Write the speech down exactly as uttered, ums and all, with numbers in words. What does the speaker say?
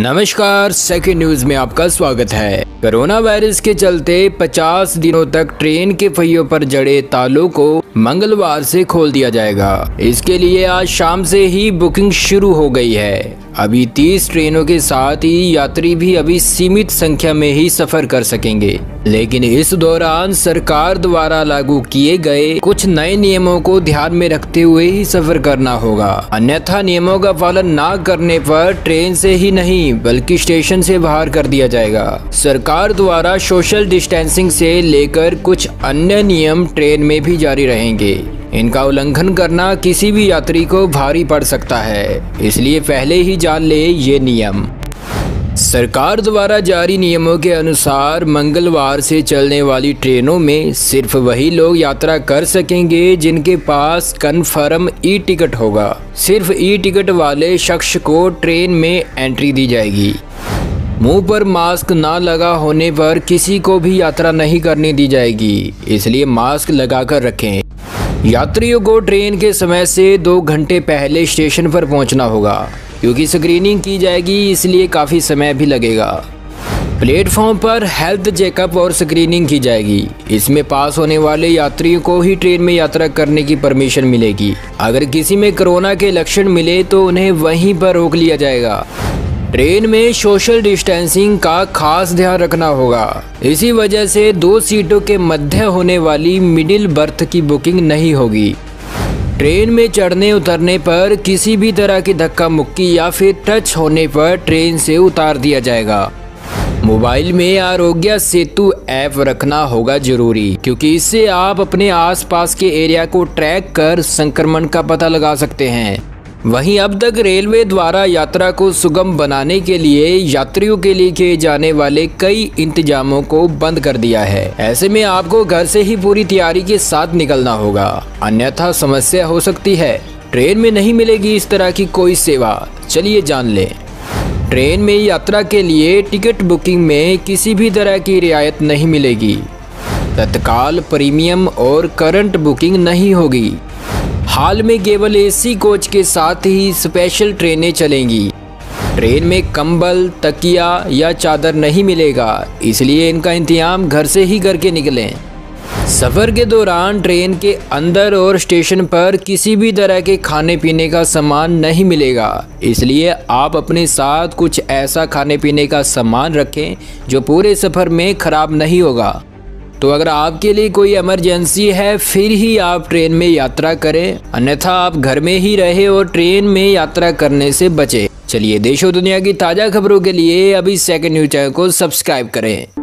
नमस्कार, second news में आपका स्वागत है। कोरोना वायरस के चलते पचास दिनों तक ट्रेन के पहियों पर जड़े तालों को मंगलवार से खोल दिया जाएगा। इसके लिए आज शाम से ही बुकिंग शुरू हो गई है। अभी तीस ट्रेनों के साथ ही यात्री भी अभी सीमित संख्या में ही सफर कर सकेंगे, लेकिन इस दौरान सरकार द्वारा लागू किए गए कुछ नए नियमों को ध्यान में रखते हुए ही सफर करना होगा। अन्यथा नियमों का पालन न करने पर ट्रेन से ही नहीं बल्कि स्टेशन से बाहर कर दिया जाएगा। सरकार द्वारा सोशल डिस्टेंसिंग से लेकर कुछ अन्य नियम ट्रेन में भी जारी रहेंगे। इनका उल्लंघन करना किसी भी यात्री को भारी पड़ सकता है, इसलिए पहले ही जान ले ये नियम। सरकार द्वारा जारी नियमों के अनुसार मंगलवार से चलने वाली ट्रेनों में सिर्फ वही लोग यात्रा कर सकेंगे जिनके पास कन्फर्म ई टिकट होगा। सिर्फ ई टिकट वाले शख्स को ट्रेन में एंट्री दी जाएगी। मुंह पर मास्क ना लगा होने पर किसी को भी यात्रा नहीं करने दी जाएगी, इसलिए मास्क लगाकर रखें। यात्रियों को ट्रेन के समय से दो घंटे पहले स्टेशन पर पहुंचना होगा, क्योंकि स्क्रीनिंग की जाएगी, इसलिए काफ़ी समय भी लगेगा। प्लेटफॉर्म पर हेल्थ चेकअप और स्क्रीनिंग की जाएगी। इसमें पास होने वाले यात्रियों को ही ट्रेन में यात्रा करने की परमिशन मिलेगी। अगर किसी में कोरोना के लक्षण मिले तो उन्हें वहीं पर रोक लिया जाएगा। ट्रेन में सोशल डिस्टेंसिंग का खास ध्यान रखना होगा। इसी वजह से दो सीटों के मध्य होने वाली मिडिल बर्थ की बुकिंग नहीं होगी। ट्रेन में चढ़ने उतरने पर किसी भी तरह की धक्का मुक्की या फिर टच होने पर ट्रेन से उतार दिया जाएगा। मोबाइल में आरोग्य सेतु ऐप रखना होगा जरूरी, क्योंकि इससे आप अपने आसपास के एरिया को ट्रैक कर संक्रमण का पता लगा सकते हैं। वहीं अब तक रेलवे द्वारा यात्रा को सुगम बनाने के लिए यात्रियों के लिए किए जाने वाले कई इंतजामों को बंद कर दिया है। ऐसे में आपको घर से ही पूरी तैयारी के साथ निकलना होगा, अन्यथा समस्या हो सकती है। ट्रेन में नहीं मिलेगी इस तरह की कोई सेवा, चलिए जान लें। ट्रेन में यात्रा के लिए टिकट बुकिंग में किसी भी तरह की रियायत नहीं मिलेगी। तत्काल, प्रीमियम और करंट बुकिंग नहीं होगी। हाल में केवल एसी कोच के साथ ही स्पेशल ट्रेनें चलेंगी। ट्रेन में कंबल, तकिया या चादर नहीं मिलेगा, इसलिए इनका इंतजाम घर से ही करके निकलें। सफ़र के दौरान ट्रेन के अंदर और स्टेशन पर किसी भी तरह के खाने पीने का सामान नहीं मिलेगा, इसलिए आप अपने साथ कुछ ऐसा खाने पीने का सामान रखें जो पूरे सफ़र में ख़राब नहीं होगा। तो अगर आपके लिए कोई इमरजेंसी है फिर ही आप ट्रेन में यात्रा करें, अन्यथा आप घर में ही रहे और ट्रेन में यात्रा करने से बचें। चलिए देश और दुनिया की ताज़ा खबरों के लिए अभी सेकंड न्यूज चैनल को सब्सक्राइब करें।